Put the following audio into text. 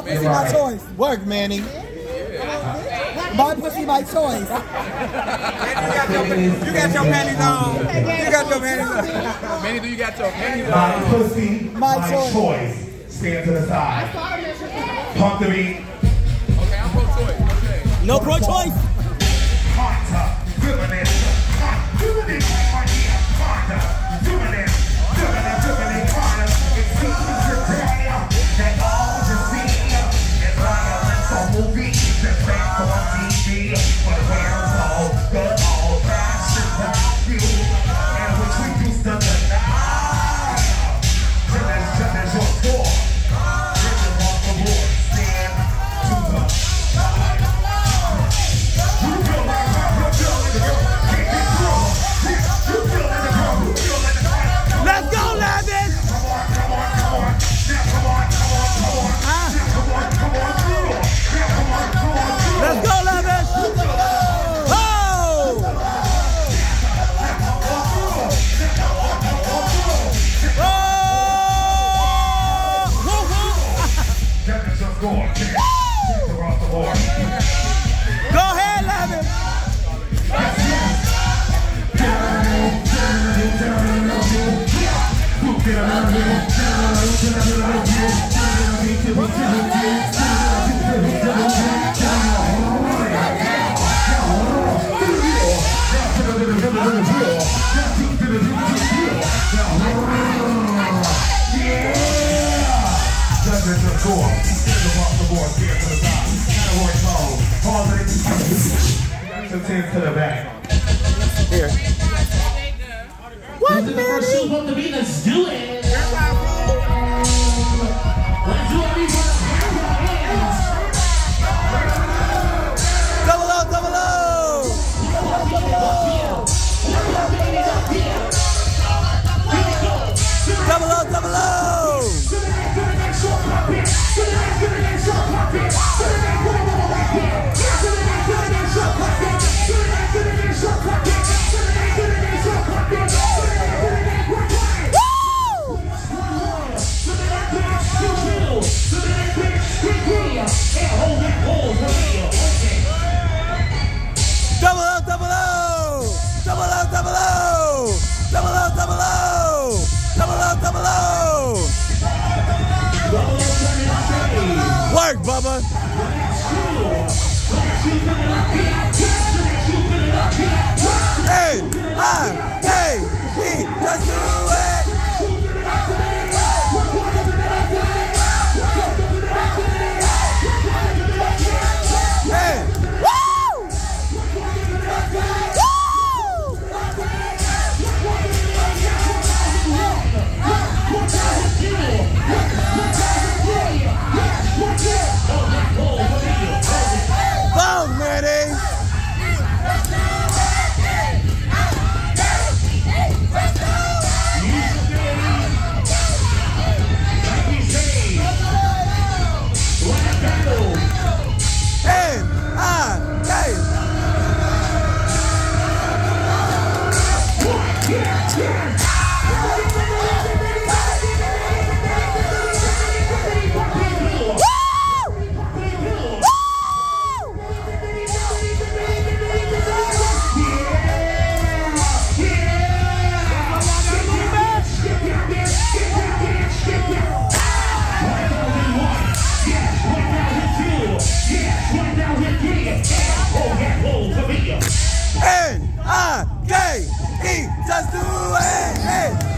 pussy, my choice. Work, Manny. My pussy, my choice. You got your panties on. You got your panties on. Manny, do you got your panties on? My pussy, my choice. Stand to the side. Pump the beat. Okay, I'm pro-choice. Okay. No pro-choice. To the back. Here. What, man? Let's do it. Let's do it. Double O, double O. Double O, double O. Work, Bubba. Hey, hey, let's do it. Hey, woo! Vogue, Manny! N-I-K-E, just do it! Hey.